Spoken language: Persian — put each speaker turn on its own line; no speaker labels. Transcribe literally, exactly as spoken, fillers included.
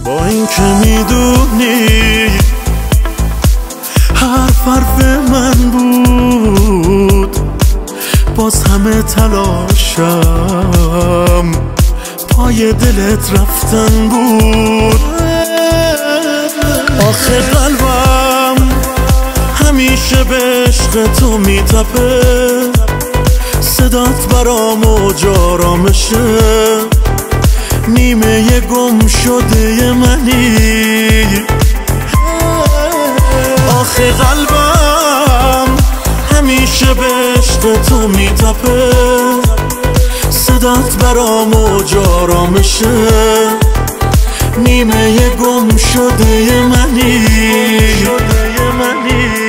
با این که میدونی حرف حرف من بود، باز همه تلاشم پای دلت رفتن بود. آخه قلبم همیشه به عشق تو میتپه، صدات برام موج آرامشه، نیمه گم شده منی. آخه قلبم همیشه به عشق تو میتپه، صدات برام موج آرامشه، نیمه گم شده منی.